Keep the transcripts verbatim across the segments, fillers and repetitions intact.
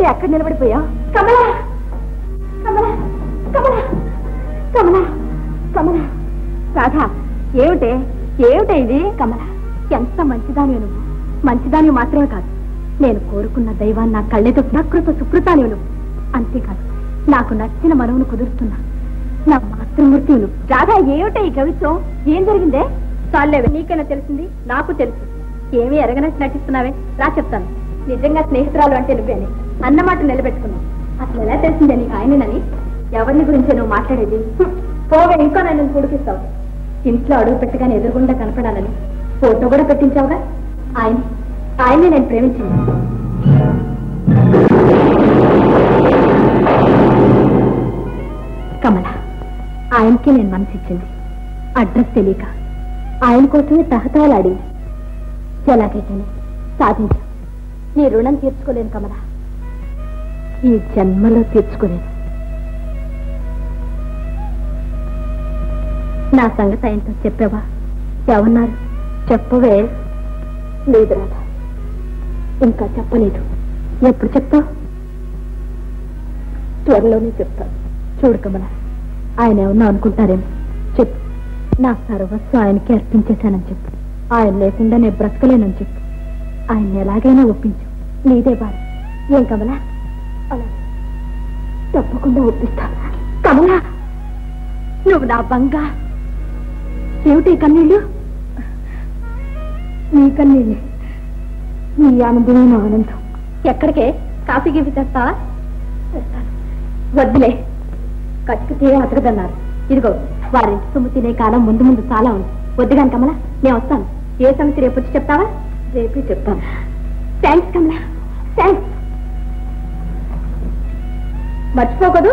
ఎక్కడ నిలబడిపోయావు? కమలా కమలా కమలా కమలా కమలా రాధా, ఏమిటే ఏమిటే ఇది? కమల, ఎంత మంచిదాని నువ్వు. మంచిదాని మాత్రమే కాదు, నేను కోరుకున్న దైవాన్ని నా కళ్ళెతో ప్రకృత సుకృతాని నువ్వు. అంతేకాదు, నాకు నచ్చిన మనవును కుదురుతున్నా నా మాతృమూర్తి నువ్వు. రాధా, ఏమిటే ఈ కవిత్వం? ఏం జరిగిందే? చాలేవే, నీకైనా తెలిసింది, నాకు తెలుసు. ఏమీ ఎరగనట్టు నటిస్తున్నావే, రా చెప్తాను. నిజంగా స్నేహితురాలు అంటే నువ్వేని అన్నమాట నిలబెట్టుకున్నావు. అసలు ఎలా తెలిసిందే నీకు ఆయనని? ఎవరిని గురించే నువ్వు మాట్లాడేది? పోవే, ఇంకో నన్ను కుడికిస్తావు. ఇంట్లో అడుగు పెట్టగానే ఎదురుగుండా కనపడాలని ఫోటో కూడా పెట్టించావుగా. ఆయన ఆయన్ని నేను ప్రేమించింది. కమల, ఆయనకి నేను మనసిచ్చింది. అడ్రస్ తెలియక ఆయన కోసమే తహతహలాడింది. ఎలాగైతేనే సాధించా. నీ రుణం తీర్చుకోలేను కమల, ఈ జన్మలో తీర్చుకోలేను. నా సంగతి ఆయనతో చెప్పావా? ఏమన్నారు? చెప్పవే. లేదు రాధా, ఇంకా చెప్పలేదు. ఎప్పుడు చెప్తావు? త్వరలోనే చెప్తాను. చూడు కమల, ఆయన ఏమన్నా అనుకుంటారేమో. చెప్పు. నా సర్వస్వం ఆయనకి అర్పించేశానని చెప్పు. ఆయన లేకుండా నేను బ్రతకలేనని చెప్పు. ఆయన ఎలాగైనా ఒప్పించు. నీదే బాధ. ఏం కమల? అలా తప్పకుండా ఒప్పిస్తా. కమల, నువ్వు నా బంగా. ఏమిటి కన్నీళ్ళు? నీ కన్నీళ్ళు, నీ ఆనందమే నా ఆనందం. ఎక్కడికే? కాఫీ గీఫీ తెస్తావా? వద్దులే, కట్టుకుతే అతకదన్నారు. ఇదిగో, వారింటి సొమ్ము తినే కాలం ముందు ముందు చాలా ఉంది. వద్దుగాని కమల, నేను వస్తాను. ఏ సంగతి రేపు వచ్చి చెప్తావా? రేపే చెప్తాను. Thanks Kamala, thanks. మర్చిపోకూడదు.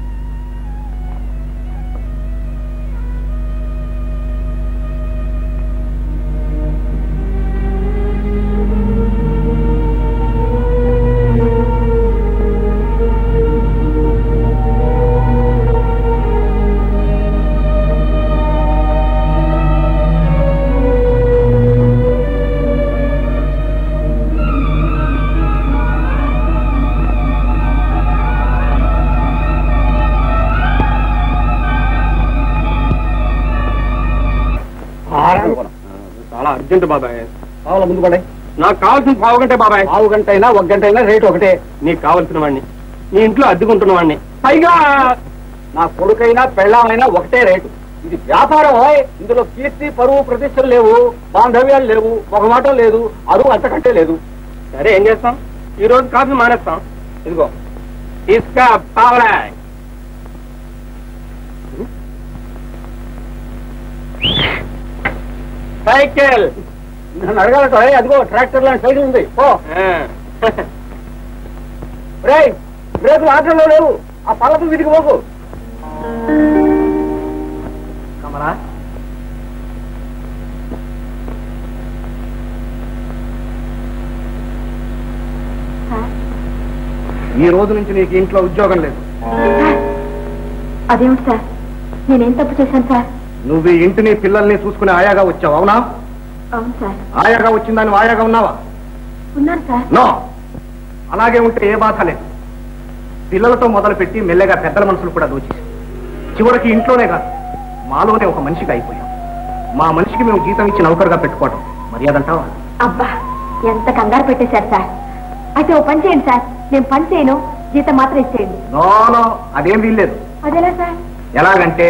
చాలా అర్జెంట్ బాబాయ్. పావుల ముందు పడే. నాకు కావాల్సిన పావు గంటే బాబాయ్. పావు గంట అయినా ఒక గంట అయినా రేటు ఒకటే. నీకు కావాల్సిన వాడిని, నీ ఇంట్లో అద్దెకుంటున్న వాడిని, పైగా నా కొడుకైనా పెళ్ళామైనా ఒకటే రేటు. ఇది వ్యాపారం. ఇందులో కీర్తి, పరువు, ప్రతిష్టలు లేవు, బాంధవ్యాలు లేవు, మొహమాటం లేదు, అరువు అంతకంటే లేదు. సరే, ఏం చేస్తాం? ఈ రోజు కాఫీ మానేస్తాం. ఇదిగో ఇసుక పావలా. సైకిల్ నన్ను అడగాలట. అదిగో ట్రాక్టర్ లాంటి సైకిల్ ఉంది. ఓ బ్రేకులు ఆటోలో లేవు. ఆ పల్లపు వీధికి పోకు. కమలా, ఈ రోజు నుంచి నీకు ఇంట్లో ఉద్యోగం లేదు. అదేమిటి సార్? నేనేం తప్పు చేశాను సార్? నువ్వు ఈ ఇంటిని పిల్లల్ని చూసుకునే ఆయాగా వచ్చావు, అవునా? అవును సార్. ఆయాగా వచ్చిందని ఆయాగా ఉన్నావా? ఉన్నాను సార్. నో, అలాగే ఉంటే ఏ బాధ లేదు. పిల్లలతో మొదలు పెట్టి మెల్లగా పెద్దల మనసులు కూడా దోచేసి చివరికి ఇంట్లోనే కాదు మాలోనే ఒక మనిషిగా అయిపోయాం. మా మనిషికి మేము జీతం ఇచ్చి నౌకరుగా పెట్టుకోవటం మర్యాదంటావా? అబ్బా, ఎంత కంగారు పెట్టేశారు సార్. అయితే ఓ పని చేయండి సార్, నేను పని చేయను, జీతం మాత్రం ఇచ్చేయండి. నో నో, అదేం వీల్లేదు. అదేలా సార్? ఎలాగంటే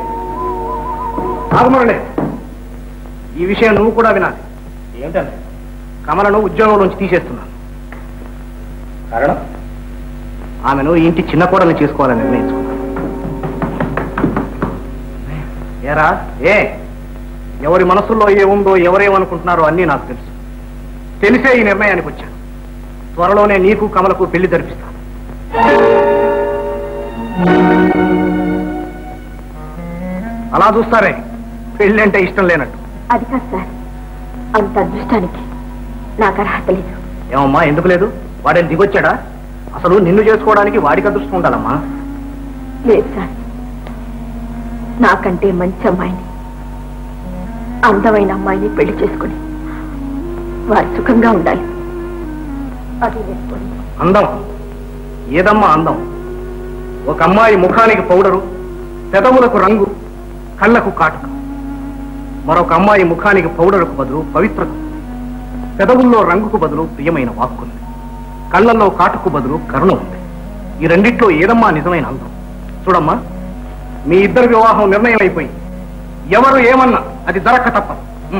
ఆగమనలే, ఈ విషయం నువ్వు కూడా వినాలి. ఏమిటంటే కమలను ఉద్యోగం నుంచి తీసేస్తున్నాను. కారణం, ఆమెను ఈ ఇంటి చిన్న కోడల్ని చేసుకోవాలని నిర్ణయించుకున్నాను. ఏరా ఏ ఎవరి మనసుల్లో ఏముందో ఎవరేమనుకుంటున్నారో అన్నీ నాకు తెలుసు. తెలిసే ఈ నిర్ణయానికి వచ్చాను. త్వరలోనే నీకు కమలకు పెళ్లి జరిపిస్తాను. అలా చూస్తారే పెళ్లి అంటే ఇష్టం లేనట్టు. అది కాదు సార్, అంత అదృష్టానికి నాకు అర్హత లేదు. ఏమమ్మా, ఎందుకు లేదు? వాడేం దిగొచ్చాడా? అసలు నిన్ను చేసుకోవడానికి వాడికి అదృష్టం ఉండాలమ్మా. లేదు సార్, నాకంటే మంచి అమ్మాయిని, అందమైన అమ్మాయిని పెళ్లి చేసుకుని వారు సుఖంగా ఉండాలి. అది వేసుకొని అందం ఏదమ్మా అందం? ఒక అమ్మాయి ముఖానికి పౌడరు, పెదవులకు రంగు, కళ్ళకు కాటుక. మరొక అమ్మాయి ముఖానికి పౌడరుకు బదులు పవిత్రత, పెదవుల్లో రంగుకు బదులు ప్రియమైన వాక్కుంది, కళ్ళల్లో కాటుకు బదులు కరుణ ఉంది. ఈ రెండిట్లో ఏదమ్మా నిజమైన అందం? చూడమ్మా, మీ ఇద్దరి వివాహం నిర్ణయం అయిపోయి ఎవరు ఏమన్నా అది జరక్క తప్పదు.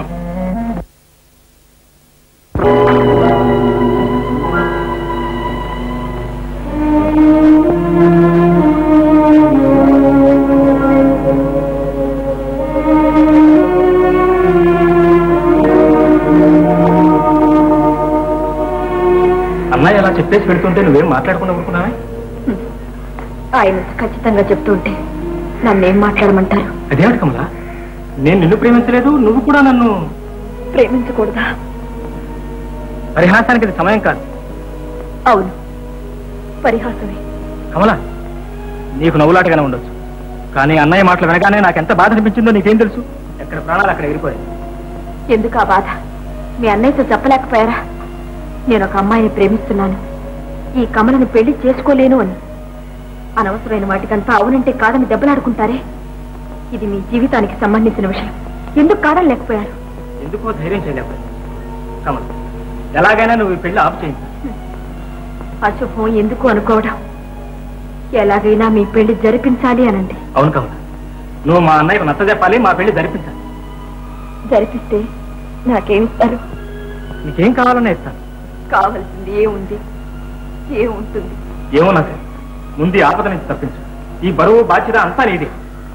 అన్నయ్య అలా చెప్పేసి పెడుతుంటే నువ్వేం మాట్లాడకుండా ఊరుకున్నావే? ఆయన ఖచ్చితంగా చెప్తుంటే నన్నేం మాట్లాడమంటారు? అదేమిటి కమలా, నేను నిన్ను ప్రేమించలేదు, నువ్వు కూడా నన్ను ప్రేమించకూడదా? పరిహాసానికి ఇది సమయం కాదు. అవును, పరిహాసమే. కమలా, నీకు నవ్వులాటగానే ఉండొచ్చు, కానీ అన్నయ్య మాటలు వినగానే నాకు ఎంత బాధ అనిపించిందో నీకేం తెలుసు? ఎక్కడ ప్రాణాలు అక్కడ ఎగిరిపోయాయి. ఎందుకు ఆ బాధ? మీ అన్నయ్యతో చెప్పలేకపోయారా? నేను ఒక అమ్మాయిని ప్రేమిస్తున్నాను, ఈ కమలను పెళ్లి చేసుకోలేను అని. అనవసరమైన వాటికంతా అవునంటే కాదని దెబ్బలాడుకుంటారే. ఇది మీ జీవితానికి సంబంధించిన విషయం, ఎందుకు కాదని లేకపోయారు? ఎందుకో ధైర్యం చేయలేకపోయారు. కమల, ఎలాగైనా నువ్వు ఈ పెళ్లి ఆపు చేయించు. అశుభం ఎందుకు అనుకోవడం? ఎలాగైనా మీ పెళ్లి జరిపించాలి అనండి. అవును కమల, నువ్వు మా అన్నయ్యకు నచ్చ చెప్పాలి, మా పెళ్లి జరిపించాలి. జరిపిస్తే నాకేమిస్తారు? నీకేం కావాలన్నా ఇస్తాను. కావలసింది ఏముంది, ఏముంటుంది? ఏమో నాకు ముందు ఆపద నుంచి తప్పించు. ఈ బరువు బాధ్యత అంతా నీది.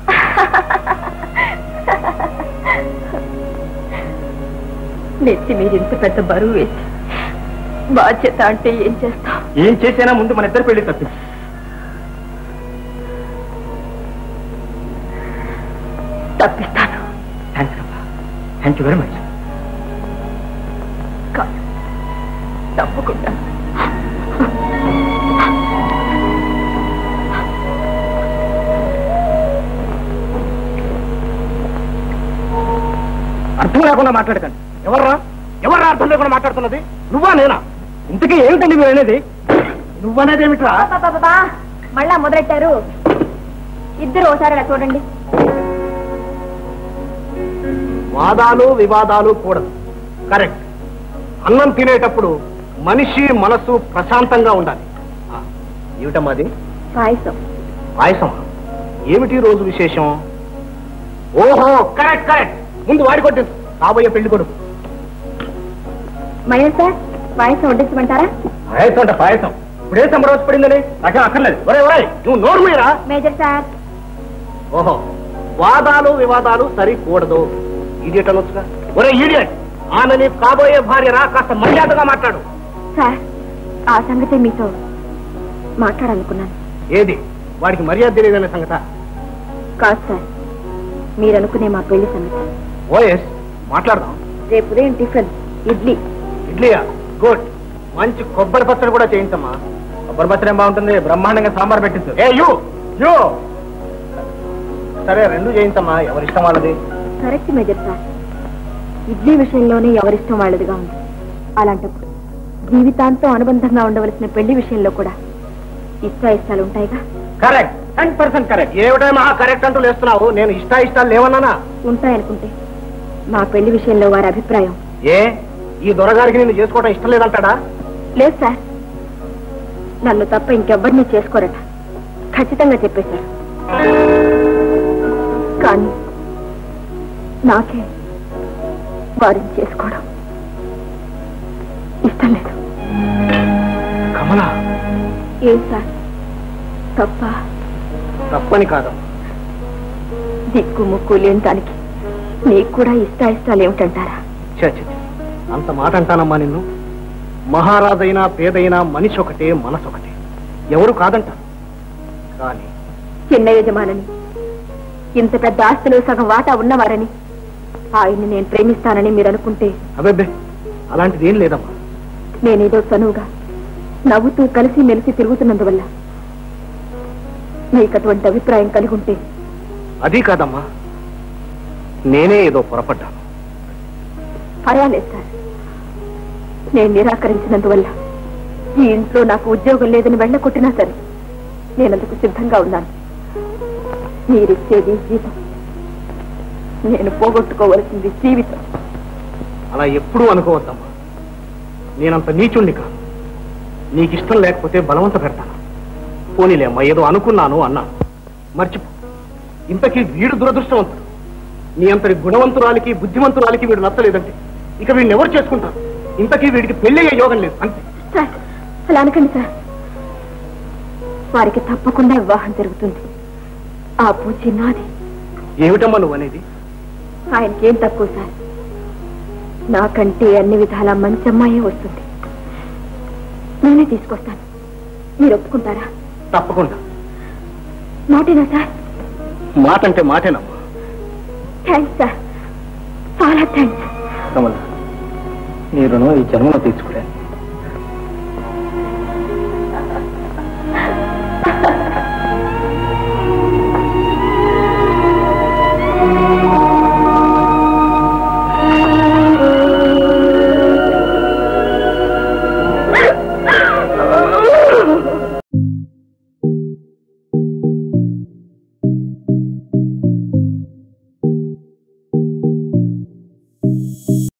నెత్తి మీరు ఇంత పెద్ద బరువు వేసి బాధ్యత అంటే ఏం చేస్తా? ఏం చేసినా ముందు మన ఇద్దరు పెళ్లి తప్పించు. తప్పిస్తాను. Thanks thank you very much. తప్పకుండా. అర్థం లేకుండా మాట్లాడకండి. ఎవర్రా ఎవర్రా అర్థం లేకుండా మాట్లాడుతున్నది? నువ్వా నేనా? ఇంతకీ ఏమిటండి మీరు అనేది? నువ్వనేది ఏమిట్రా? మళ్ళా మొదలెట్టారు. ఇద్దరు ఒకసారి ఇలా చూడండి. వాదాలు వివాదాలు కూడదు. కరెక్ట్. అన్నం తినేటప్పుడు మనిషి మనసు ప్రశాంతంగా ఉండాలి. ఏమిటమ్మాది? పాయసం. పాయసం? ఏమిటి రోజు విశేషం? ఓహో, కరెక్ట్ కరెక్ట్. ముందు వాడి కొట్టింది కాబోయే పెళ్లి కొడుకు. మహేష్ సార్, పాయసం వడ్డించమంటారా? పాయసం అంటే పాయసం ఇప్పుడే సంబరవచ్చి పడిందని నాకేం అక్కర్లేదు. ఒరే ఒరే, నువ్వు నోరు మీరా? Major sir. ఓహో, వాదాలు వివాదాలు సరికూడదు. ఈడియట్ అనొచ్చుగా. ఒరే ఈడియట్, ఆమె నీ కాబోయే భార్యరా, కాస్త మర్యాదగా మాట్లాడు. సార్, ఆ సంగతి మీతో మాట్లాడాలనుకున్నాను. ఏది? వాడికి మర్యాద తెలియదనే సంగత? కాదు సార్, మీరు అనుకునే మా పెళ్లి సంగతి. ఓఎస్, మాట్లాడదాం. రేపు ఉదయం టిఫిన్ ఇడ్లీ. ఇడ్లీయా? గుడ్. మంచి కొబ్బరి పచ్చడి కూడా చేయించమ్మా. కొబ్బరి పచ్చడి ఏం బాగుంటుంది? బ్రహ్మాండంగా సాంబార్ పెట్టించు. ఏ యూ యూ సరే, రెండు చేయించమ్మా, ఎవరిష్టం వాళ్ళది. కరెక్ట్ మేజర్ సార్, ఇడ్లీ విషయంలోనే ఎవరిష్టం వాళ్ళదిగా ఉంది. అలాంటప్పుడు జీవితాంతం అనుబంధంగా ఉండవలసిన పెళ్లి విషయంలో కూడా ఇష్టాయిష్టాలు ఉంటాయిగా. Correct, ten percent correct. ఏమిటో మహా కరెక్ట్ అంటూ లేస్తున్నావు. నేను ఇష్టా ఇష్టాలు లేవన్నానా? ఉంటాయనుకుంటే మా పెళ్లి విషయంలో వారి అభిప్రాయం. ఏ, ఈ దొరగారికి నిన్ను చేసుకోవడం ఇష్టం లేదంటాడా? లేదు సార్, నన్ను తప్ప ఇంకెవ్వరినీ చేసుకోరట, ఖచ్చితంగా చెప్పేశారు. కానీ నాకే వారిని చేసుకోవడం ఇష్టం లేదు. కమలా, ఏం సార్, తప్ప? తప్పని కాదు. దిక్కు ముక్కు లేని దానికి నీకు కూడా ఇష్టాయిష్టాలు ఏమిటంటారా? చచ్చి, అంత మాట అంటానమ్మా నిన్ను? మహారాజైనా పేదైనా మనిషి ఒకటే, మనసు ఒకటే, ఎవరు కాదంటారు. కానీ చిన్న యజమానని, ఇంత పెద్ద ఆస్తిలో సగం వాటా ఉన్నవారని ఆయన్ని నేను ప్రేమిస్తానని మీరు అనుకుంటే? అబ్బే, అలాంటిది ఏం లేదమ్మా. నేనేదో చనువుగా నవ్వుతూ కలిసి మెలిసి తిరుగుతున్నందువల్ల మీకు అటువంటి అభిప్రాయం కలిగి ఉంటే? అది కాదమ్మా, నేనే ఏదో పొరపడ్డాను. పర్వాలేదు సార్, నేను నిరాకరించినందువల్ల ఈ ఇంట్లో నాకు ఉద్యోగం లేదని వెళ్ళ కొట్టినా సరే నేనందుకు సిద్ధంగా ఉన్నాను. మీరిచ్చేది జీతం, నేను పోగొట్టుకోవలసింది జీవితం. అలా ఎప్పుడూ అనుకోవద్దమ్మా. నేనంత నీచుండి కాదు. నీకిష్టం లేకపోతే బలవంత పెడతాను. పోనీలే అమ్మా, ఏదో అనుకున్నాను అన్నాను. మర్చిపో. ఇంతకీ వీడు దురదృష్టవంతుడు. నీ అంతటి గుణవంతురాలికి బుద్ధిమంతురాలికి వీడు నచ్చలేదంటే ఇక వీడిని ఎవరు చేసుకుంటారు? ఇంతకీ వీడికి పెళ్ళయ్యే యోగం లేదు అంతే. సార్, అలా అనకండి సార్. వారికి తప్పకుండా వివాహం జరుగుతుంది. ఆ పూచి నాది. ఏమిటమ్మా నువ్వు అనేది? ఆయనకేం తక్కువ సార్. నాకంటే అన్ని విధాలా మంచి అమ్మాయే వస్తుంది. నేనే తీసుకొస్తాను. మీరు ఒప్పుకుంటారా? తప్పకుండా. మాటేనా సార్? మాట అంటే మాటేనమ్మా. థ్యాంక్స్ సార్, చాలా థ్యాంక్స్. కమల, నీ రుణం ఈ జన్మలో తీర్చుకోలేను.